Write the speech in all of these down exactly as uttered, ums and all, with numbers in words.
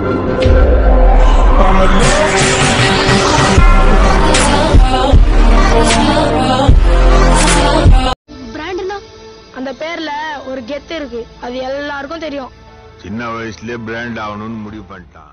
பிராண்ட்னா அந்த பேர்ல ஒரு கெத்து இருக்கு, அது எல்லாருக்கும் தெரியும். சின்ன வயசுலயே பிராண்ட் ஆகணும்னு முடிவு பண்ணிட்டான்.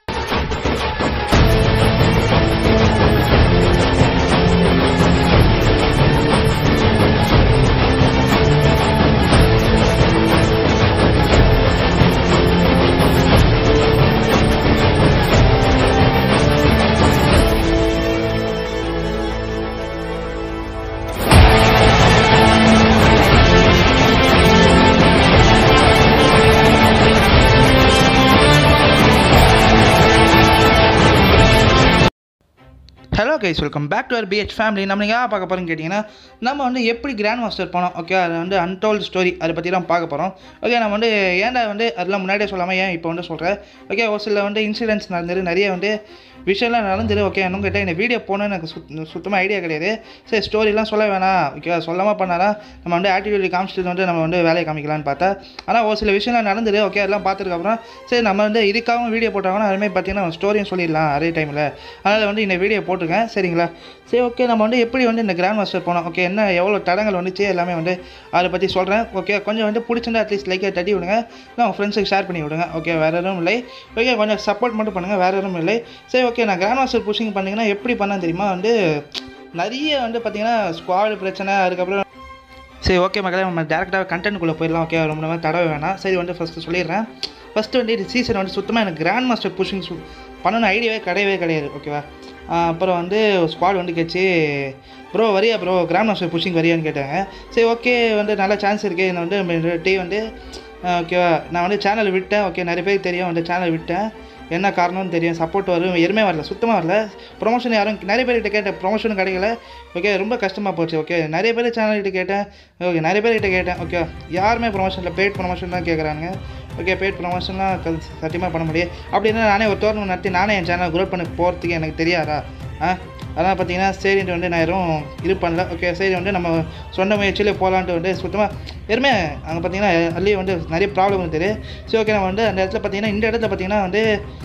Hello guys, welcome back to our PH family. நம்ம நீங்கள் யாரை பார்க்க போகிறோன்னு கேட்டிங்கன்னா, நம்ம வந்து எப்படி கிராண்ட் மாஸ்டர் போனோம், ஓகே, அது வந்து அன்டோல்டு ஸ்டோரி, அதை பற்றி தான் பார்க்க போகிறோம். ஓகே, நம்ம வந்து ஏன்டா வந்து அதெல்லாம் முன்னாடியே சொல்லாமல் ஏன் இப்போ வந்து சொல்கிறேன். ஓகே, ஒரு சில வந்து இன்சிடென்ட்ஸ் நடந்துரு, நிறைய வந்து விஷயம்லாம் நடந்துரு. ஓகே, இன்னும் கேட்டால் இந்த வீடியோ போகணுன்னு எனக்கு சுத் சுத்தமாக ஐடியா கிடையாது. சரி, ஸ்டோரிலாம் சொல்ல வேணாம், ஓகே, சொல்லாமல் பண்ணாதான் நம்ம வந்து ஆட்டிடியூட் காமிச்சிட்டு வந்து நம்ம வந்து வேலையை காமிக்கலான்னு பார்த்தா, ஆனால் ஒரு சில விஷயம்லாம் நடந்துரு. ஓகே, அதெல்லாம் பார்த்துருக்கப்புறம் சரி நம்ம வந்து இதுக்காகவும் வீடியோ போட்டாங்கன்னா அதுமாதிரி பார்த்தீங்கன்னா ஸ்டோரியும் சொல்லிடலாம் அதே டைமில். அதனால் வந்து இந்த வீடியோ போட்டிருக்கேன், சரிங்களா? சரி, ஓகே, நம்ம வந்து எப்படி வந்து இந்த கிராண்ட் மாஸ்டர் போனோம், ஓகே, என்ன எவ்வளோ தடங்கள் வந்துச்சு எல்லாமே வந்து அதை பற்றி சொல்கிறேன். ஓகே, கொஞ்சம் வந்து பிடிச்சிருந்தா அட்லீஸ்ட் லைக்கை தட்டி விடுங்க, இல்லை உங்கள் ஃப்ரெண்ட்ஸுக்கு ஷேர் பண்ணி விடுங்க. ஓகே, வேறு எதுவும் இல்லை. ஓகே, கொஞ்சம் சப்போர்ட் மட்டும் பண்ணுங்கள், வேறு எதுவும் இல்லை. சரி, ஓகே, நான் கிராண்ட் மாஸ்டர் புஷிங் பண்ணிங்கன்னா எப்படி பண்ணேன் தெரியுமா? வந்து நிறைய வந்து பார்த்தீங்கன்னா ஸ்குவாடு பிரச்சனை, அதுக்கப்புறம் சரி, ஓகே மக்களே, நம்ம டேரெக்டாக கண்டென்ட்குள்ளே போயிடலாம். ஓகே, ரொம்ப நேரம் தடவை வேணாம். சரி, வந்து ஃபஸ்ட்டு சொல்லிடுறேன். ஃபஸ்ட்டு வந்து இது சீசன் வந்து சுத்தமாக எனக்கு கிராண்ட் மாஸ்டர் புஷிங் பண்ணணும் ஐடியாவே கிடையவே கிடையாது. ஓகேவா? அப்புறம் வந்து ஸ்குவாட் வந்து கேச்சு, ப்ரோ வரியா ப்ரோ கிராண்ட் மாஸ்டர் புஷிங் வரியான்னு கேட்டாங்க. சரி, ஓகே, வந்து நல்ல சான்ஸ் இருக்குது. நான் வந்து டீ வந்து ஓகேவா, நான் வந்து சேனல் விட்டேன். ஓகே, நிறைய பேருக்கு தெரியும் வந்து சேனல் விட்டேன், என்ன காரணம்னு தெரியும். சப்போர்ட் வரும், எதுவுமே வரல, சுத்தமாக வரல. ப்ரொமோஷன் யாரும் நிறைய பேர்கிட்ட கேட்டேன், ப்ரொமோஷனும் கிடைக்கல. ஓகே, ரொம்ப கஷ்டமாக போச்சு. ஓகே, நிறைய பேர் சேனல்கிட்ட கேட்டேன். ஓகே, நிறைய பேர்கிட்ட கேட்டேன். ஓகே, யாருமே ப்ரொமோஷனில் பெய்ட் ப்ரொமோஷன் தான் கேட்குறாங்க. ஓகே, பெய்ட் ப்ரொமோஷன்லாம் சத்தியமாக பண்ண முடியும். அப்படின்னா நானே ஒரு டோர்னமெண்ட் நடத்தி நானே என் சேனல் க்ரோத் பண்ண போகிறதுக்கு எனக்கு தெரியாதா? ஆ அதனால் பார்த்தீங்கன்னா சரின்ட்டு வந்து நான் யாரும் இது பண்ணல. ஓகே, சரி வந்து நம்ம சொந்த முயற்சியிலே போகலான்ட்டு வந்து சுத்தமாக எதுவுமே அங்கே பார்த்தீங்கன்னா அதுலேயும் வந்து நிறைய ப்ராப்ளம் இருக்குது. சரி, ஓகே, நம்ம வந்து அந்த இடத்துல பார்த்தீங்கன்னா இந்த இடத்துல பார்த்தீங்கன்னா வந்து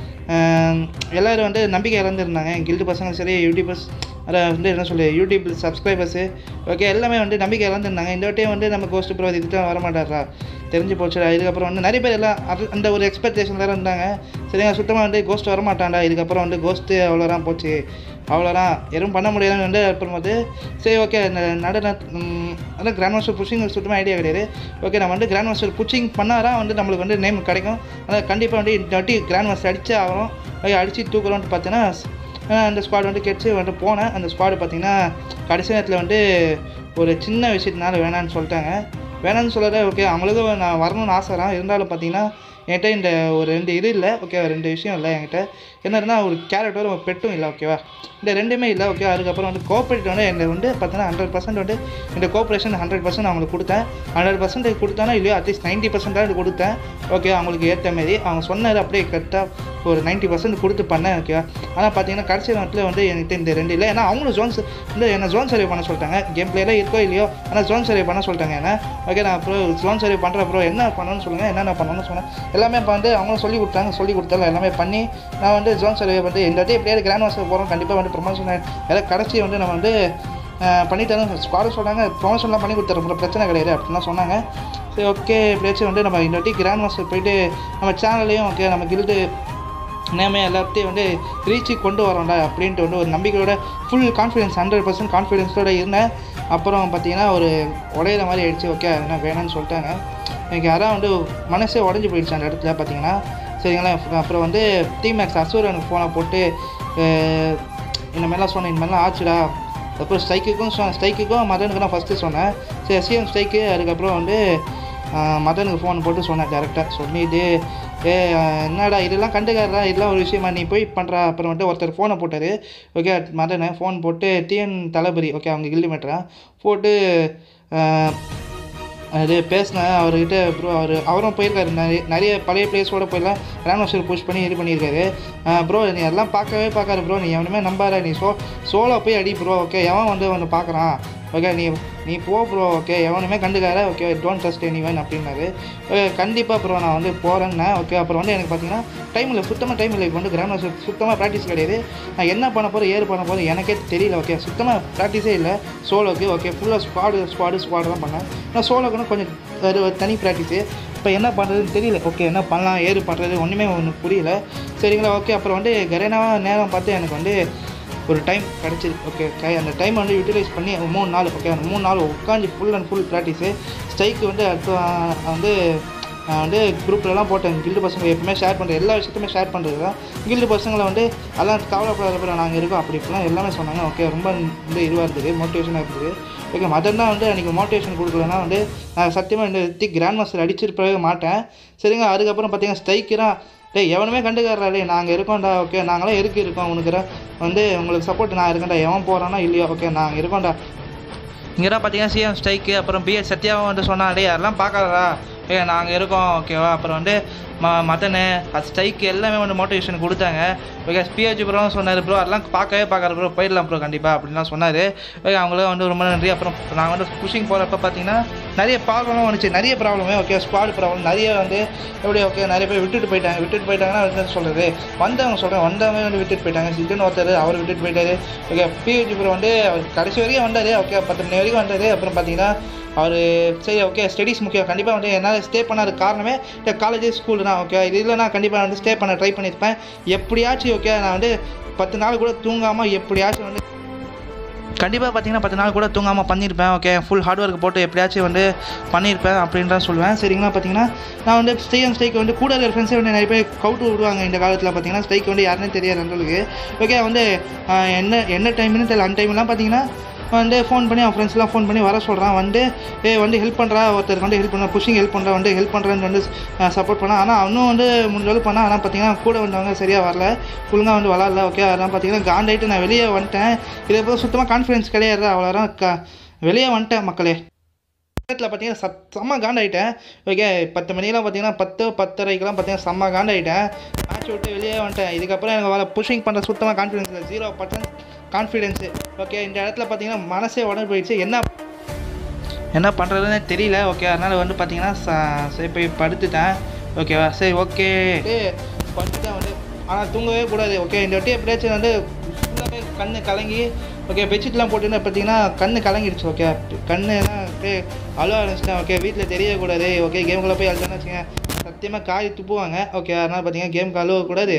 எல்லோரும் வந்து நம்பிக்கை இழந்துருந்தாங்க. கில்டு பசங்களும் சரி, யூடியூபர்ஸ், அதை வந்து என்ன சொல்லு யூடியூப் சப்ஸ்கிரைபர்ஸு, ஓகே, எல்லாமே வந்து நம்பிக்கை இழந்துருந்தாங்க. இந்த வாட்டியும் வந்து நம்ம கோஸ்ட் ப்ரோ இதுதான் வரமாட்டாரா, தெரிஞ்சு போச்சுடா. இதுக்கப்புறம் வந்து நிறைய பேர் எல்லாம் அது அந்த ஒரு எக்ஸ்பெக்டேஷன் வேறு இருந்தாங்க. சரிங்க, சுத்தமாக வந்து கோஸ்ட் வரமாட்டான்டா, இதுக்கப்புறம் வந்து கோஸ்ட்டு அவ்வளோதான் போச்சு, அவ்வளோதான் எதுவும் பண்ண முடியாதுன்னு வந்து அப்புறம் வந்து சரி, ஓகே, இந்த நடன அதான் கிராண்ட் மாஸ்டர் புஷிங் சுத்தமாக ஐடியா கிடையாது. ஓகே, நம்ம வந்து கிராண்ட் மாஸ்டர் புஷிங் பண்ணாதான் வந்து நம்மளுக்கு வந்து நேம் கிடைக்கும். அதாவது கண்டிப்பாக வந்து இந்த வாட்டி கிராண்ட் மாஸ்டர் அடித்தே ஆகணும். ஓகே, அடித்து தூக்குறோன்ட்டு பார்த்தீங்கன்னா அந்த ஸ்குவாட் வந்து கெடிச்சு வந்து போனேன். அந்த ஸ்குவாடு பார்த்தீங்கன்னா கடைசி நேரத்தில் வந்து ஒரு சின்ன விஷயத்தினால வேணான்னு சொல்லிட்டாங்க. வேணான்னு சொல்லலை. ஓகே, அவங்களுக்கும் நான் வரணும்னு ஆசை தான், இருந்தாலும் பார்த்தீங்கன்னா என்கிட்ட இந்த ஒரு ரெண்டு இது இல்லை. ஓகே, ரெண்டு விஷயம் இல்லை என்கிட்ட. என்னதுன்னா ஒரு கேரக்டர் ஒரு பெட்டும் இல்லை. ஓகேவா, இந்த ரெண்டுமே இல்லை. ஓகே, அதுக்கப்புறம் வந்து கோஆப்ரேட் வந்து என்னை வந்து பார்த்தீங்கன்னா ஹண்ட்ரட் பர்சன்ட் வந்து இந்த கோஆப்ரேஷன் ஹண்ட்ரட் பர்சன்ட் அவங்களுக்கு கொடுத்தேன். ஹண்ட்ரட் பர்சன்டேஜ் கொடுத்தானா இல்லையோ அட்லீஸ்ட் நைன்ட்டி பர்சன்டாக கொடுத்தேன். ஓகே, அவங்களுக்கு ஏற்ற மாரி அவங்க சொன்னது அப்படியே கரெக்டாக ஒரு நைன்ட்டி பர்சன்ட் கொடுத்து பண்ணேன். ஓகேவா, ஆனால் பார்த்தீங்கன்னா கடைசி நேரத்தில் வந்து என்கிட்ட இந்த ரெண்டு இல்லை. ஏன்னா அவங்களும் ஜோன்ஸ் வந்து என்ன ஜோன் சர்வே பண்ண சொல்லிட்டாங்க. கேம் பிளேலாம் இருக்கோ இல்லையோ, ஆனால் ஜோன் சர்வே பண்ண சொல்லிட்டாங்க என்ன. ஓகே, நான் அப்புறம் ஜோன் சர்வே பண்ணுறேன் ப்ரோ, என்ன பண்ணணும்னு சொல்லுங்கள், என்னென்ன பண்ணணும்னு சொன்னேன். எல்லாமே இப்போ வந்து அவங்களும் சொல்லி கொடுத்தாங்க, சொல்லி கொடுத்தாலும் எல்லாமே பண்ணி நான் வந்து ஜோன் சர்வே வந்து இந்த வாட்டி எப்படியாவது கிராண்ட் மாஸ்டர் போகிறோம், கண்டிப்பாக வந்து ப்ரொமோஷன் எல்லாம் கடைசி வந்து நம்ம வந்து பண்ணித்தரோம். ஸ்குவாடு சொன்னாங்க ப்ரொமோஷன்லாம் பண்ணி கொடுத்துறோம், பிரச்சனை கிடையாது அப்படின்லாம் சொன்னாங்க. சரி, ஓகே, எப்படியாச்சும் வந்து நம்ம இந்த வாட்டி கிராண்ட் மாஸ்டர் போயிட்டு நம்ம சேனல்லையும் ஓகே நம்ம கில்டு நேமே எல்லாத்தையும் வந்து ரீச்சு கொண்டு வரோம்டா அப்படின்ட்டு வந்து ஒரு நம்பிக்கையோட ஃபுல் கான்ஃபிடென்ஸ் ஹண்ட்ரட் பர்சன்ட் கான்ஃபிடென்ஸோடு இருந்தேன். அப்புறம் பார்த்தீங்கன்னா ஒரு உடையிற மாதிரி ஆகிடுச்சு. ஓகே, என்ன வேணும்னு சொல்லிட்டாங்க. எனக்கு யாராவது வந்து மனசே உடஞ்சி போயிடுச்சு அந்த இடத்துல பார்த்தீங்கன்னா. சரிங்களா, அப்புறம் வந்து டீம் மேக்ஸ் அசூர் எனக்கு ஃபோனை போட்டு இந்த மாதிரிலாம் சொன்னேன், இந்த மாதிரிலாம் ஆச்சுடா. அப்புறம் ஸ்ட்ரைக்குக்கும் சொன்னேன், ஸ்ட்ரைக்குக்கும் மதனுக்கு தான் ஃபஸ்ட்டு சொன்னேன். சரி, சிஎம் ஸ்ட்ரைக்கு, அதுக்கப்புறம் வந்து மதனுக்கு ஃபோன் போட்டு சொன்னேன் டேரெக்டாக சொல்லிட்டு, ஏ என்னடா இதெல்லாம் கண்டுக்காரா, இதெல்லாம் ஒரு விஷயமா நீ போய் பண்ணுறா. அப்புறம் வந்து ஒருத்தர் ஃபோனை போட்டார். ஓகே, மதனை ஃபோன் போட்டு டிஎன் தளபதி, ஓகே, அவங்க கில்டு மேட்டரா போட்டு அது பேசினேன் அவர்கிட்ட. ப்ரோ அவர் அவரும் போயிருக்காரு, நிறைய நிறைய பழைய பிளேஸோடு போயெல்லாம் கிராண்ட் மாஸ்டர் புஷ் பண்ணி இது பண்ணியிருக்காரு. ப்ரோ நீ எல்லாம் பார்க்கவே பார்க்காரு ப்ரோ, நீ எவனுமே நம்பார, நீ சோ சோலோ போய் அடி ப்ரோ. ஓகே, எவன் வந்து ஒன்று பார்க்குறான், ஓகே நீ நீ போ ப்ரோ ஓகே எவனுமே கண்டுக்கார ஓகே டோன்ட் ட்ரஸ்ட் எனிவன் அப்படின்னாரு. ஓகே கண்டிப்பாக ப்ரோ நான் வந்து போகிறேன்னேன். ஓகே அப்புறம் வந்து எனக்கு பார்த்தீங்கன்னா டைம் இல்லை, சுத்தமாக டைம் இல்லை. இப்போ வந்து கிராண்ட் மாஸ்டர் சுத்தமாக ப்ராக்டிஸ் கிடையாது. நான் என்ன பண்ண போகிறேன் ஏறு பண்ண போகிறேன் எனக்கே தெரியல. ஓகே சுத்தமாக ப்ராக்டிஸே இல்லை சோலோக்கு. ஓகே ஃபுல்லாக ஸ்குவாடு ஸ்குவாடு ஸ்குவாடு தான் பண்ணேன். நான் சோலோக்குன்னு கொஞ்சம் ஒரு தனி ப்ராக்டிஸு. இப்போ என்ன பண்ணுறதுன்னு தெரியல. ஓகே என்ன பண்ணலாம் ஏறு பண்ணுறது ஒன்றுமே ஒன்று புரியல. சரிங்களா ஓகே அப்புறம் வந்து கரேனாவாக நேரம் பார்த்து எனக்கு வந்து ஒரு டைம் கிடச்சிது. ஓகே கை அந்த டைம் வந்து யூட்டிலைஸ் பண்ணி மூணு நாள் ஓகே அந்த மூணு நாள் உட்காந்து full and full practice. Strike வந்து அடுத்து வந்து நான் வந்து குரூப்லலாம் போட்டேன். கில்டு பசங்க எப்பவுமே ஷேர் பண்ணுறது எல்லா விஷயத்தையுமே ஷேர் பண்ணுறது தான். கில்டு பசங்களை வந்து எல்லாம் கவலைப்படாத நாங்கள் இருக்கோம் அப்படி இப்படிலாம் எல்லாமே சொன்னாங்க. ஓகே ரொம்ப வந்து இதுவாக இருந்தது, மோட்டிவேஷனாக இருந்தது. ஓகே மதன் தான் வந்து அன்றைக்கி மோட்டிவேஷன் கொடுக்கலன்னா வந்து நான் சத்தியமாக இந்த ரித்தி கிராண்ட் மாஸ்டர் அடிச்சிருப்பவே மாட்டேன். சரிங்க அதுக்கப்புறம் பார்த்தீங்கன்னா ஸ்ட்ரைக்கராக டேய் எவனுமே கண்டுக்காரா டே நாங்கள் இருக்கோம்டா. ஓகே நாங்களாம் இருக்கு இருக்கோம் உனக்கு வந்து உங்களுக்கு சப்போர்ட் நான் இருக்கேன்டா. எவன் போகிறானா இல்லையோ ஓகே நாங்கள் இருக்கோம்டா. இங்கே தான் பார்த்தீங்கன்னா சிஎம் ஸ்ட்ரைக்கு அப்புறம் பிஎஸ் சத்யாவும் வந்து சொன்னா டே யாரெல்லாம் பார்க்காதா ஏ நாங்கள் இருக்கோம் ஓகேவா. அப்புறம் வந்து ம மதனு அது ஸ்ட்ரைக்கு எல்லாமே வந்து மோட்டிவேஷன் கொடுத்தாங்க. ஓகே பிஹெச் ப்ரோ சொன்னார் ப்ரோ அதெல்லாம் பார்க்கவே பார்க்காத ப்ரோ போயிடலாம் ப்ரோ கண்டிப்பாக அப்படின்லாம் சொன்னார். ஓகே அவங்களும் வந்து ரொம்ப நன்றி. அப்புறம் நாங்கள் வந்து புஷிங் போகிறப்ப பார்த்தீங்கன்னா நிறைய ப்ராப்ளமும் வந்துச்சு, நிறைய ப்ராப்ளமே ஓகே ஸ்குவாட் ப்ராப்ளம் நிறைய வந்து எப்படி ஓகே நிறைய பேர் விட்டுட்டு போயிட்டாங்க. விட்டுட்டு போயிட்டாங்கன்னா வந்து சொல்கிறது வந்தவங்க சொல்கிறேன் வந்தவங்க வந்து விட்டுட்டு போயிட்டாங்க. சிட்டுன்னு ஒருத்தர் அவர் விட்டுட்டு போயிட்டாரு. ஓகே பிஹெச் ப்ரோ வந்து அவர் கடைசி வரைக்கும் வந்தார். ஓகே பத்து மணி வரைக்கும் வந்தார். அப்புறம் பார்த்தீங்கன்னா அவர் சரி ஓகே ஸ்டடீஸ் முக்கியம் கண்டிப்பாக வந்து என்னால் ஸ்டே பண்ணாத காரணமே காலேஜ் ஸ்கூல் தான். ஓகே இது இல்லைனா கண்டிப்பாக வந்து ஸ்டே பண்ண ட்ரை பண்ணியிருப்பேன் எப்படியாச்சும். ஓகே நான் வந்து பத்து நாள் கூட தூங்காமல் எப்படியாச்சும் வந்து கண்டிப்பாக பார்த்தீங்கன்னா பத்து நாள் கூட தூங்காமல் பண்ணியிருப்பேன். ஓகே ஃபுல் ஹார்ட் ஒர்க் போட்டு எப்படியாச்சும் வந்து பண்ணியிருப்பேன் அப்படின்னு தான் சொல்லுவேன். சரிங்களா பார்த்தீங்கன்னா நான் வந்து ஸ்டே அண்ட் ஸ்ட்ரைக் வந்து கூட இருக்கிற ஃப்ரெண்ட்ஸே வந்து நிறைய பேர் கவுட்டு விடுவாங்க இந்த காலத்தில். பார்த்தீங்கன்னா ஸ்ட்ரைக் வந்து யாருன்னே தெரியாது அந்தளவுக்கு. ஓகே வந்து என்ன என்ன டைம்னு தெரியல. அந்த டைம்லாம் பார்த்தீங்கன்னா வந்து ஃபோன் பண்ணி அவன் ஃப்ரெண்ட்ஸ்லாம் ஃபோன் பண்ணி வர சொல்கிறான். வந்து ஏ வந்து ஹெல்ப் பண்ணுறா ஒருத்தருக்கு வந்து ஹெல்ப் பண்ணுறா புஷிங் ஹெல்ப் பண்ணுறா வந்து ஹெல்ப் பண்ணுறேன்னு வந்து சப்போர்ட் பண்ணால். ஆனால் அவனும் வந்து முடிஞ்சாலும் பண்ணால். ஆனால் பார்த்தீங்கன்னா கூட வந்தவங்க சரியாக வரல, ஒழுங்காக வந்து விளாட்ல. ஓகே அதெல்லாம் பார்த்தீங்கன்னா காண்டாயிட்டு நான் வெளியே வந்துட்டேன். இதே போல் சுத்தமாக கான்ஃபிடன்ஸ் கிடையாது அவ்வளோ க வெளியே வந்துட்டேன் மக்களே. இடத்துல பார்த்தீங்கன்னா சத் செம்ம காண்டாயிட்டேன். ஓகே பத்து மணிக்கெலாம் பார்த்தீங்கன்னா பத்து பத்தரைக்கெலாம் பார்த்தீங்கன்னா செம்ம காண்டாயிட்டேன். மேட்ச் விட்டு வெளியே வந்துட்டேன். இதுக்கப்புறம் எனக்கு வேலை புஷிங் பண்ணுற சுத்தமாக கான்ஃபிடன்ஸ் இல்லை, ஜீரோ பர்சன்ட் கான்ஃபிடென்ஸு. ஓகே இந்த இடத்துல பார்த்தீங்கன்னா மனசே உடனே போயிடுச்சு, என்ன என்ன பண்ணுறதுன்னு தெரியல. ஓகே அதனால் வந்து பார்த்தீங்கன்னா சரி போய் படுத்துட்டேன். ஓகேவா சரி ஓகே படுத்துட்டேன் வந்து. ஆனால் தூங்கவே கூடாது. ஓகே இந்த வாட்டி எப்படியாச்சும் வந்து ஃபுல்லாகவே கண் கலங்கி ஓகே பெட்ஷீட்லாம் போட்டுன்னா பார்த்தீங்கன்னா கண் கலங்கிடுச்சு. ஓகே கண்ணுலாம் அப்படியே அழுவ ஆரம்பிச்சிட்டேன். ஓகே வீட்டில் தெரியக்கூடாது. ஓகே கேமுக்குள்ளே போய் அழுதான்னு வச்சுங்க சத்தியமாக காய் துப்புவாங்க. ஓகே அதனால் பார்த்தீங்கன்னா கேமுக்கு அழுவக்கூடாது.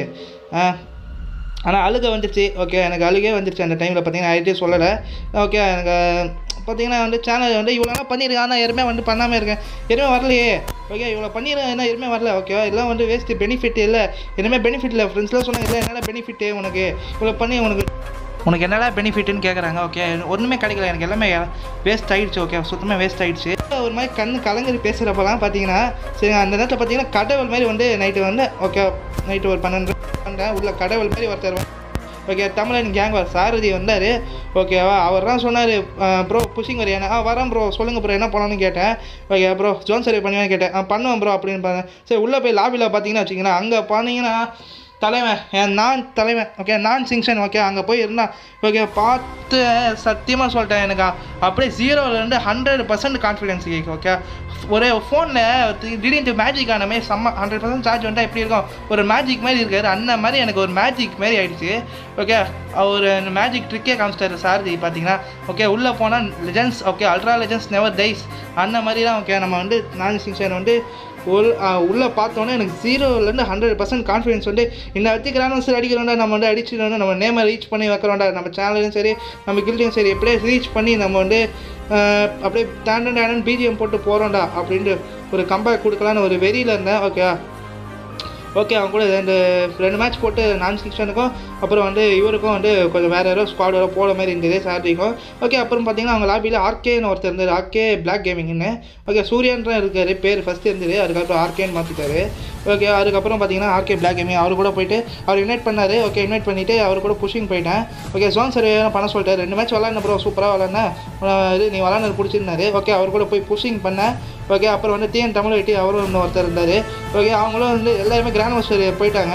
ஆனால் அழுக வந்துடுச்சு. ஓகே எனக்கு அழுகே வந்துடுச்சு அந்த டைமில் பார்த்தீங்கன்னா யார்கிட்டையும் சொல்லலை. ஓகே எனக்கு பார்த்தீங்கன்னா வந்து சேனல் வந்து இவ்வளோலாம் பண்ணியிருக்கேன். ஆனால் எதுவுமே வந்து பண்ணாமல் இருக்கேன், எதுவுமே வரலையே. ஓகே இவ்வளோ பண்ணிடுறேன் ஏன்னா எதுவுமே வரல. ஓகேவா எல்லாம் வந்து வேஸ்ட்டு, பெனிஃபிட் இல்லை, எதுவுமே பெனிஃபிட் இல்லை. ஃப்ரெண்ட்ஸ்லாம் சொன்னாங்க இல்லை என்னென்ன பெனிஃபிட்டு உனக்கு இவ்வளோ பண்ணி உனக்கு உனக்கு என்னடா பெனிஃபிட்டுன்னு கேட்குறாங்க. ஓகே ஒன்றுமே கிடைக்கல எனக்கு, எல்லாமே வேஸ்ட் ஆகிடுச்சு. ஓகே சுத்தமாக வேஸ்ட் ஆகிடுச்சு. ஒரு மாதிரி கண் கலங்கி பேசுகிறப்பெல்லாம் பார்த்தீங்கன்னா சரி அந்த நேரத்தில் பார்த்தீங்கன்னா கடவுள் மாதிரி வந்து நைட்டு வந்து ஓகே நைட்டு ஒரு பன்னெண்டு பண்ணேன் உள்ள கடவுள் மாதிரி ஒருத்தர். ஓகே தமிழன் கேங் வர சாரதி வந்தார். ஓகேவா அவர் தான் சொன்னார் ப்ரோ புஷிங் வரையா. ஆ வரேன் ப்ரோ சொல்லுங்கள் ப்ரோ என்ன பண்ணணும்னு கேட்டேன். ஓகே ப்ரோ ஜோன் சர்வே பண்ணுவேன்னு கேட்டேன். ஆ பண்ணுவேன் ப்ரோ அப்படின்னு பார்த்தேன். சரி உள்ளே போய் லாபியில் பார்த்தீங்கன்னா வச்சிங்கன்னா அங்கே பார்த்தீங்கன்னா தலைவன் என் நான் தலைவன் ஓகே நான் சிங்ஷன். ஓகே அங்கே போய் இருந்தான். ஓகே பார்த்து சத்தியமாக சொல்லிட்டேன் எனக்கு அப்படியே ஜீரோலேருந்து ஹண்ட்ரட் பர்சன்ட் கான்ஃபிடென்ஸ் கேட்கும். ஓகே ஒரு ஃபோனில் திடீர்னு மேஜிக் ஆனமே செம்ம ஹண்ட்ரட் பர்சன்ட் சார்ஜ் வந்துட்டால் எப்படி இருக்கும் ஒரு மேஜிக் மாதிரி இருக்காரு. அந்த மாதிரி எனக்கு ஒரு மேஜிக் மாதிரி ஆகிடுச்சு. ஓகே அவர் மேஜிக் ட்ரிக்கே காமிச்சிட்டாரு சாரதி பார்த்தீங்கன்னா. ஓகே உள்ளே போனால் legends okay ultra legends never dies அந்த மாதிரி தான். ஓகே நம்ம வந்து நான் சிங்ஷன் வந்து ஒரு உள்ளே பார்த்தோன்னே எனக்கு ஜீரோலேருந்து ஹண்ட்ரட் பர்சன்ட் கான்ஃபிடன்ஸ் வந்து இந்த இடத்துக்கு கிராண்ட் அடிக்கிறோம்டா நம்ம வந்து அடிச்சிடணும், நம்ம நேமை ரீச் பண்ணி வைக்கிறோம்டா, நம்ம சேனலையும் சரி நம்ம கில்டையும் சரி எப்படியே ரீச் பண்ணி நம்ம வந்து அப்படியே டேண்டன் டேண்டன் பிஜிஎம் போட்டு போகிறோம்டா அப்படின்ட்டு ஒரு கம்பேக் கொடுக்கலான்னு ஒரு வெறியில் இருந்தேன். ஓகே ஓகே அவங்க கூட ரெண்டு ரெண்டு மேட்ச் போட்டு நான் சிக்ஸ்டனுக்கும் அப்புறம் வந்து இவருக்கும் வந்து கொஞ்சம் வேறு யாரோ ஸ்குவாட் வேறு போகிற மாதிரி இருந்தது சார்டிக்கும். ஓகே அப்புறம் பார்த்தீங்கன்னா அவங்க லாபியில் ஆர்கேன்னு ஒருத்தர் இருந்தார், ஆர்கே பிளாக் கேமிங்னு. ஓகே சூரியன்ற இருக்கார் பேர் ஃபஸ்ட்டு இருந்தது, அதுக்கப்புறம் ஆர்கேன்னு மாற்றிட்டாரு. ஓகே அதுக்கப்புறம் பார்த்தீங்கன்னா ஆர்கே பிளாக் கேமிங் அவர் கூட போயிட்டு அவர் இன்வைட் பண்ணார். ஓகே இன்வைட் பண்ணிவிட்டு அவர் கூட புஷிங் போயிட்டேன். ஓகே ஜோன் சர்வே பண்ண சொல்லிட்டார். ரெண்டு மேட்ச் விளாட்ன ப்ரோ சூப்பராக விளாட்னேன் இது நீ விளாட்னது பிடிச்சிருந்தாரு. ஓகே அவர் கூட போய் புஷிங் பண்ணேன். ஓகே அப்புறம் வந்து டிஎன் தமிழ் வெட்டி அவரும் இன்னும் ஒருத்தர் இருந்தார். ஓகே அவங்களும் வந்து எல்லாருமே கிராண்ட் மாஸ்டர் போயிட்டாங்க.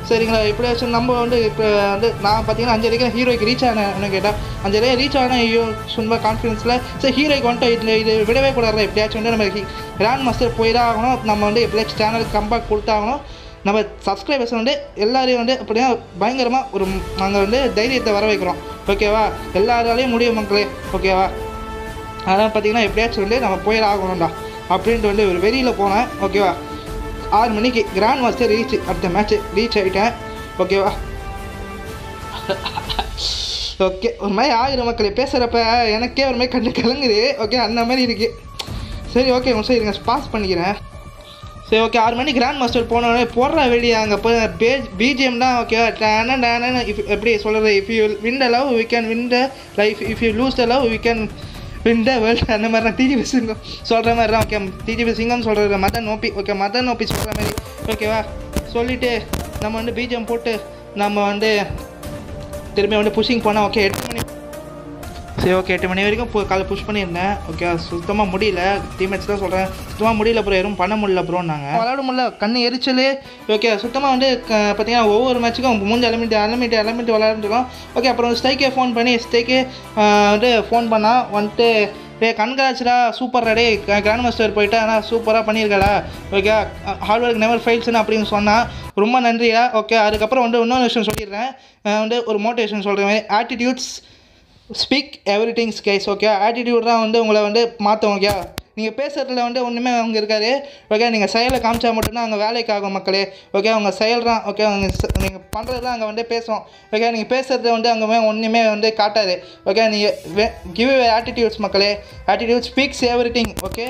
சரிங்களா. எப்படியாச்சும் நம்ம வந்து இப்போ வந்து நான் பார்த்தீங்கன்னா அஞ்சரைக்கு ஹீரோய்க்கு ரீச் ஆனேன்னு கேட்டால் அஞ்சரை ரீச் ஆனால் ஐயோ சும்மா கான்ஃபிடன்ஸில் சரி ஹீரோய்க்கு வந்துட்டு இது இது விடவே கூடாது. எப்படியாச்சும் வந்து நம்ம கிராண்ட் மாஸ்டர் போய் தான் ஆகணும். நம்ம வந்து எப்படியாச்சும் சேனலுக்கு கம்பேக் கொடுத்தாகணும். நம்ம சப்ஸ்கிரைபர்ஸ் வந்து எல்லோரையும் வந்து அப்படியே பயங்கரமாக ஒரு நாங்கள் வந்து தைரியத்தை வர வைக்கிறோம். ஓகேவா, எல்லாராலையும் முடியும் மக்களே. ஓகேவா, அதான் பார்த்தீங்கன்னா எப்படியாச்சும் வந்து நம்ம போயிட ஆகணும்டா அப்படின்ட்டு வந்து ஒரு வெளியில் போனேன். ஓகேவா, ஆறு மணிக்கு கிராண்ட் மாஸ்டர் ரீச் அடுத்த மேட்ச்சு ரீச் ஆகிட்டேன். ஓகேவா, ஓகே ஒரு மாதிரி ஆயிரம் மக்களே பேசுகிறப்ப எனக்கே ஒரு மாதிரி கண்டு கலங்குது. ஓகே அந்த மாதிரி இருக்குது. சரி ஓகே ஒரு சரி இருங்க பாஸ் பண்ணிக்கிறேன். சரி ஓகே ஆறு மணி கிராண்ட் மாஸ்டர் போனோடனே போடுற வெளியே அங்கே போய் பே பிஜிஎம் தான். ஓகேவா, டேன டேன இஃப் எப்படி சொல்கிறது, if you win the love we can win the life, if you lose the love we can win the world. அந்த மாதிரி தான் டிஜிபி சிங்கம் சொல்கிற மாதிரி தான். ஓகே டிஜிபி சிங்கம் சொல்கிறது மதன் நோப்பி. ஓகே மதன் நோப்பி சொல்கிற மாதிரி. ஓகேவா, சொல்லிவிட்டு நம்ம வந்து பிஜிஎம் போட்டு நம்ம வந்து திரும்பி வந்து புஷிங் போனால். ஓகே எட்டு மணி சரி ஓகே எட்டு மணி வரைக்கும் போ காலை புஷ் பண்ணியிருந்தேன். ஓகே சுத்தமாக முடியல. டீம்மேட்ஸ் தான் சொல்கிறேன் சுத்தமாக முடியல ப்ரோ, எதுவும் பண்ண முடியல ப்ரோ. நாங்கள் விளாட முடியல, கண் எரிச்சல். ஓகே சுத்தமாக வந்து பார்த்தீங்கன்னா ஒவ்வொரு மேட்ச்சுக்கும் மூஞ்சு எலமெண்ட் எலமெண்ட் எலமெண்ட் விளாண்டுருக்கோம். ஓகே அப்புறம் ஸ்டைக்கே ஃபோன் பண்ணி ஸ்டைக்கே வந்து ஃபோன் பண்ணால் வந்துட்டு டே கண்காட்சிடா சூப்பர் டே கிராண்ட் மாஸ்டர் போயிட்டு ஆனால் சூப்பராக பண்ணியிருக்கடா. ஓகே ஹார்ட் ஒர்க் நெவர் ஃபெயில்ஸ்னு அப்படின்னு சொன்னால் ரொம்ப நன்றியா. ஓகே அதுக்கப்புறம் வந்து இன்னொரு விஷயம் சொல்லிடுறேன், வந்து ஒரு மோட்டிவேஷன் சொல்கிற மாதிரி attitudes speak every things guys. Okay attitude தான் வந்து உங்களை வந்து மாற்றும். ஓகே நீங்கள் பேசுகிறதுல வந்து ஒன்றுமே அவங்க இருக்காரு. ஓகே நீங்கள் செயலை காமிச்சா மட்டும்தான் அங்கே வேலைக்கு ஆகும் மக்களே. ஓகே அவங்க செயல் தான். ஓகே அவங்க நீங்கள் பண்ணுறது தான் அங்கே வந்து பேசுவோம். ஓகே நீங்கள் பேசுகிறது வந்து அங்கே ஒன்றுமே வந்து காட்டாது. ஓகே நீங்கள் கிவ் ஆட்டிடியூட்ஸ் மக்களே. Attitude speaks everything. Okay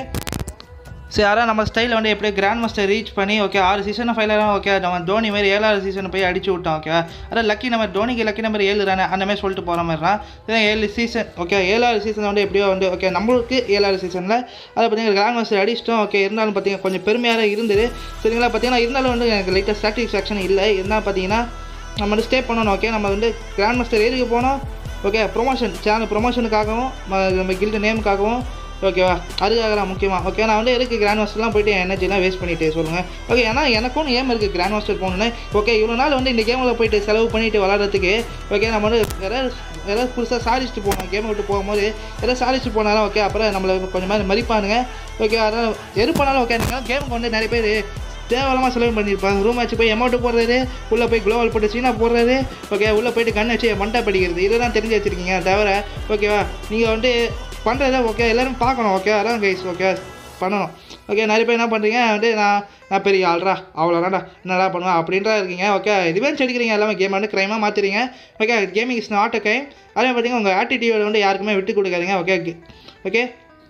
சரி அதான் நம்ம ஸ்டைலில் வந்து எப்படியே கிராண்ட் மாஸ்டர் ரீச் பண்ணி ஓகே ஆறு சீசனை ஃபைலாம். ஓகே நம்ம தோனி மாதிரி ஏழாவது சீசனை போய் அடிச்சு விட்டோம். ஓகே அதான் லக்கி நம்பர் தோனிக்கு லக்கி நம்பர் ஏழு தானே அந்த மாதிரி சொல்லிட்டு போகிற மாதிரி தான். இதான் ஏழு சீசன். ஓகே ஏழாவது சீசன் வந்து எப்படியோ வந்து ஓகே நம்மளுக்கு ஏழாவது சீசனில் அதை பார்த்தீங்கன்னா கிராண்ட் மாஸ்டர் அடிச்சிட்டோம். ஓகே இருந்தாலும் பார்த்தீங்கன்னா கொஞ்சம் பெருமையாக இருந்தது. சரிங்களா, பார்த்தீங்கன்னா இருந்தாலும் வந்து எனக்கு லைட்டாக சாட்டிஸ்ஃபேக்ஷன் இல்லை. இருந்தாலும் பார்த்தீங்கன்னா நம்ம வந்து ஸ்டே பண்ணணும். ஓகே நம்ம வந்து கிராண்ட் மாஸ்டர் ஏழுக்கு போனோம். ஓகே ப்ரொமோஷன் சேனல் ப்ரொமோஷனுக்காகவும் நம்ம கில்டு நேமுக்காகவும். ஓகேவா அதுக்காக தான் முக்கியமாக. ஓகே நான் வந்து எதுக்கு கிராண்ட் மாஸ்டர்லாம் போய்ட்டு எனர்ஜிலாம் வேஸ்ட் பண்ணிவிட்டு சொல்லுங்கள். ஓகே ஏன்னா எனக்கும் ஏம் இருக்குது கிராண்ட் மாஸ்டர் போகணுன்னு. ஓகே இவ்வளோ நாள் வந்து இந்த கேமில் போய்ட்டு செலவு பண்ணிவிட்டு விளாட்றதுக்கு. ஓகே நம்ம வந்து யாராவது யாராவது புதுசாக சாதிச்சுட்டு போகணும். கேமை விட்டு போகும்போது எதாவது சாதிச்சுட்டு போனாலும் ஓகே அப்புறம் நம்மளை கொஞ்சம் மாதிரி மதிப்பானுங்க. ஓகே அதனால் எது பண்ணாலும் ஓகே நீங்கள் கேமுக்கு வந்து நிறைய பேர் தேவையில்லாமல் செலவு பண்ணியிருப்பாங்க. ரூம் வச்சு போய் அமௌண்ட்டு போடுறது, உள்ளே போய் குளோவல் போட்டு சீனா போடுறது. ஓகே உள்ளே போயிட்டு கண் வச்சு மண்டை படிக்கிறது. இதெல்லாம் தெரிஞ்சு வச்சுருக்கீங்க தவிர ஓகேவா நீங்கள் வந்து பண்ணுறத ஓகே எல்லோரும் பார்க்கணும். ஓகே அதான் கைஸ் ஓகே பண்ணணும். ஓகே நிறைய பேர் என்ன பண்ணுறீங்க வந்து நான் நான் பெரிய ஆள்ரா அவ்வளோதான்டா என்னடா பண்ணுவேன் அப்படின்றா இருக்கீங்க. ஓகே ரிவெஞ்ச் அடிக்கிறீங்க எல்லாமே கேம் வந்து க்ரைமாக மாற்றிடுங்க. Okay gaming is not a crime. அதே பார்த்தீங்கன்னா உங்கள் ஆட்டிடியூட் வந்து யாருக்குமே விட்டு கொடுக்காதீங்க. ஓகே ஓகே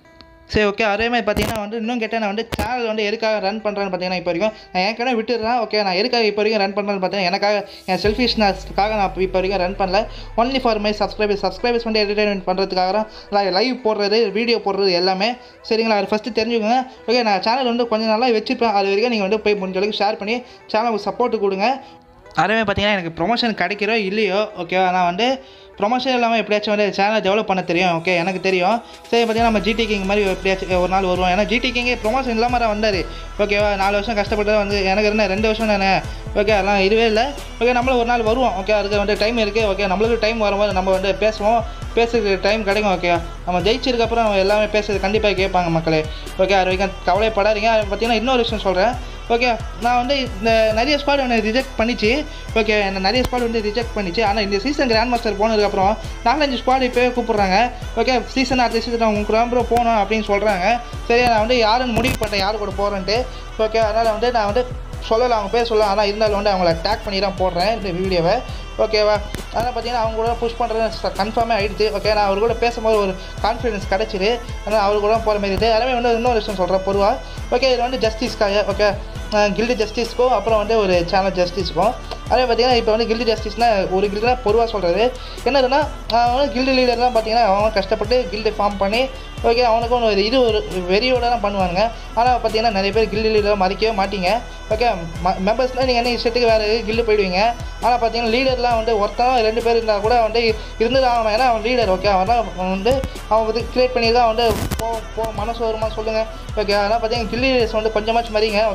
சரி ஓகே அதே மாதிரி பார்த்தீங்கன்னா வந்து இன்னும் கேட்டால் நான் வந்து சேனல் வந்து எதுக்காக ரன் பண்ணுறேன்னு பார்த்தீங்கன்னா இப்போ வரைக்கும் நான் என் கடை விட்டுடுறேன். ஓகே நான் எதுக்காக இப்போ வரைக்கும் ரன் பண்ணுறேன்னு பார்த்தீங்கன்னா எனக்காக என் செல்ஃபிஷ்னஸ்க்காக நான் இப்போ வரைக்கும் ரன் பண்ணல. Only for my subscribers subscribers வந்து என்டர்டைன்மெண்ட் பண்ணுறதுக்காக தான் லைவ் போடுறது வீடியோ போடுறது எல்லாமே. சரிங்களா அது ஃபஸ்ட்டு தெரிஞ்சுக்கோங்க. ஓகே நான் சேனல் வந்து கொஞ்சம் நல்லா வச்சுருப்பேன். அது வரைக்கும் நீங்கள் வந்து போய் முடிஞ்ச அளவுக்கு ஷேர் பண்ணி சேனலுக்கு சப்போர்ட்டு கொடுங்க. அதே பார்த்தீங்கன்னா எனக்கு ப்ரொமோஷன் கிடைக்கிறோ இல்லையோ ஓகேவா நான் வந்து ப்ரொமோஷன் இல்லாமல் எப்படியாச்சும் வந்து சேனலை டெவலப் பண்ண தெரியும். ஓகே எனக்கு தெரியும். சரி பார்த்தீங்கன்னா நம்ம ஜிடி கிங் மாதிரி எப்படியாச்சும் ஒரு நாள் வருவோம். ஏன்னா ஜிடி கிங்கே ப்ரொமோஷன் இல்லாமல் தான் வந்தார். ஓகேவா நாலு வருஷம் கஷ்டப்பட்டு வந்து எனக்கு இருந்த ரெண்டு வருஷம் தானே. ஓகே அதெல்லாம் இதுவே இல்லை. ஓகே நம்மளும் ஒரு நாள் வருவோம். ஓகே அதுக்கு வந்து டைம் இருக்குது. ஓகே நம்மளுக்கு டைம் வரும்போது நம்ம வந்து பேசுவோம். பேசுறதுக்கு டைம் கிடைக்கும். ஓகே நம்ம ஜெயிச்சதுக்கப்புறம் நம்ம எல்லாமே பேசுறது கண்டிப்பாக கேட்பாங்க மக்களே. ஓகே அது வரைக்கும் கவலைப்படாதீங்க. அது பார்த்தீங்கன்னா இன்னொரு விஷயம் சொல்கிறேன். ஓகே நான் வந்து இந்த நிறைய ஸ்குவாட் என்னை ரிஜெக்ட் பண்ணிச்சு. ஓகே என்ன நிறைய ஸ்குவாட் வந்து ரிஜெக்ட் பண்ணிச்சு. ஆனால் இந்த சீசன் கிராண்ட் மாஸ்டர் போனதுக்கப்புறம் நாலஞ்சு ஸ்குவாட் இப்போவே கூப்பிட்றாங்க. ஓகே சீசன் அடுத்த சீசன் அவங்க கிராம்போ போகணும் அப்படின்னு சொல்கிறாங்க. சரி நான் வந்து யாருன்னு முடிவு பண்ணிட்டேன் யார் கூட போகிறேன்ட்டு. ஓகே அதனால் வந்து நான் வந்து சொல்லலை அவங்க பேர் சொல்லலாம். ஆனால் இருந்தாலும் வந்து அவங்கள டேக் பண்ணி தான் போடுறேன் இந்த வீடியோவை. ஓகேவா அதனால் பார்த்தீங்கன்னா அவங்க கூட புஷ் பண்ணுறது கன்ஃபார்மே ஆகிடுச்சு. ஓகே நான் அவர் கூட பேசும்போது ஒரு கான்ஃபிடன்ஸ் கிடச்சிது. அதனால் அவர் கூட போகிற மாதிரி இருக்குது. அதே வந்து இன்னொரு விஷயம் சொல்கிறேன் பொதுவாக. ஓகே இதில் வந்து ஜஸ்டிஸ்க்காக ஓகே கில்டு ஜஸ்டிஸ்க்கும் அப்புறம் வந்து ஒரு சேனல் ஜஸ்டிஸ்க்கும். அதே பார்த்தீங்கன்னா இப்போ வந்து கில்டு ஜஸ்டிஸ்னால் ஒரு கில்டுனா பொதுவாக சொல்கிறது என்னதுன்னா அவன் கில்டு லீடர்லாம் பார்த்தீங்கன்னா அவங்க கஷ்டப்பட்டு கில்டு ஃபார்ம் பண்ணி ஓகே அவனுக்கு ஒன்று இது ஒரு வெறியோட தான் பண்ணுவானுங்க. ஆனால் பார்த்தீங்கன்னா நிறைய பேர் கில்டு லீடரை மதிக்கவே மாட்டீங்க. ஓகே மெம்பர்ஸ்னால் நீங்கள் என்ன இஷ்டத்துக்கு வேறு கில்டு போயிடுவீங்க. ஆனால் பார்த்தீங்கன்னா லீடர்லாம் வந்து ஒருத்தன் ரெண்டு பேர் இருந்தால் கூட வந்து இருந்து தான் அவன் ஏன்னா அவன் லீடர். ஓகே அவன் வந்து அவன் வந்து கிரியேட் பண்ணி தான் வந்து போ போ மனசு வருமா சொல்லுங்கள். ஓகே அதனால் பார்த்தீங்கன்னா கில்டு லீடர்ஸ் வந்து கொஞ்சமாச்சும் மதிங்க. ஓகே அவனா எவனா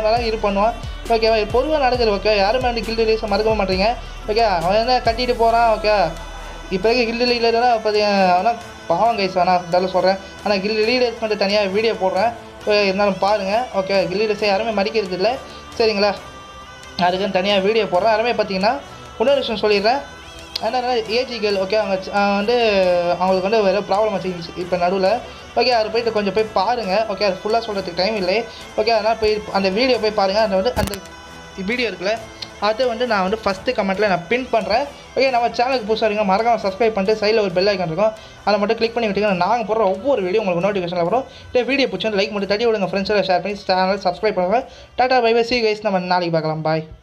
நாளாக இது பண்ணுவான் ஓகேவா. இது பொதுவாக நடக்குது ஓகே. யாருமே வந்து கில்டு ரிலீஸை மறக்க மாட்டீங்க ஓகே. அவன் என்ன கட்டிட்டு போகிறான் ஓகே. இப்போதைக்கு கில்டு லீடர்னா இப்போ ஆனால் பாவம் கைஸ் வேணா இதெல்லாம் சொல்கிறேன். ஆனால் கில்டு லீடர்ஸ் மட்டும் தனியாக வீடியோ போடுறேன் இருந்தாலும் பாருங்கள் ஓகே. கில்டு லீடர்ஸை யாருமே மதிக்கிறது இல்லை சரிங்களா. அதுக்குன்னு தனியாக வீடியோ போடுறேன். யாருமே பார்த்தீங்கன்னா இன்னொரு விஷயம் சொல்லிடுறேன். அதனால் ஏஜிகள் ஓகே அவங்க வந்து அவங்களுக்கு வந்து வேறு ப்ராப்ளம் வச்சுருந்துச்சு இப்போ நடுவில் ஓகே. அது போய்ட்டு கொஞ்சம் போய் பாருங்கள் ஓகே. அது ஃபுல்லாக சொல்கிறதுக்கு டைம் இல்லை ஓகே. அதனால் போய் அந்த வீடியோ போய் பாருங்கள். அந்த வந்து அந்த வீடியோ இருக்குல்ல அதை வந்து நான் வந்து ஃபஸ்ட்டு கமெண்ட்டில் நான் பின் பண்ணுறேன் ஓகே. நம்ம சேனலுக்கு புதுசாக இருங்க மறக்காம சப்ஸ்கிரைப் பண்ணிட்டு சைடில் ஒரு பெல் ஐக்கான் இருக்கும் அதை மட்டும் கிளிக் பண்ணி விட்டுங்க. நாங்கள் போடுற ஒவ்வொரு வீடியோ உங்களுக்கு நோட்டிஃபிகேஷனில் வரும். இல்லை வீடியோ பிடிச்சி லைக் மட்டும் தட்டி விடுங்க ஃப்ரெண்ட்ஸோட ஷேர் பண்ணி சேனல் சப்ஸ்கிரைப் பண்ணுங்கள். Tata bye bye. See guys நம்ம நாளைக்கு பார்க்கலாம். பாய்.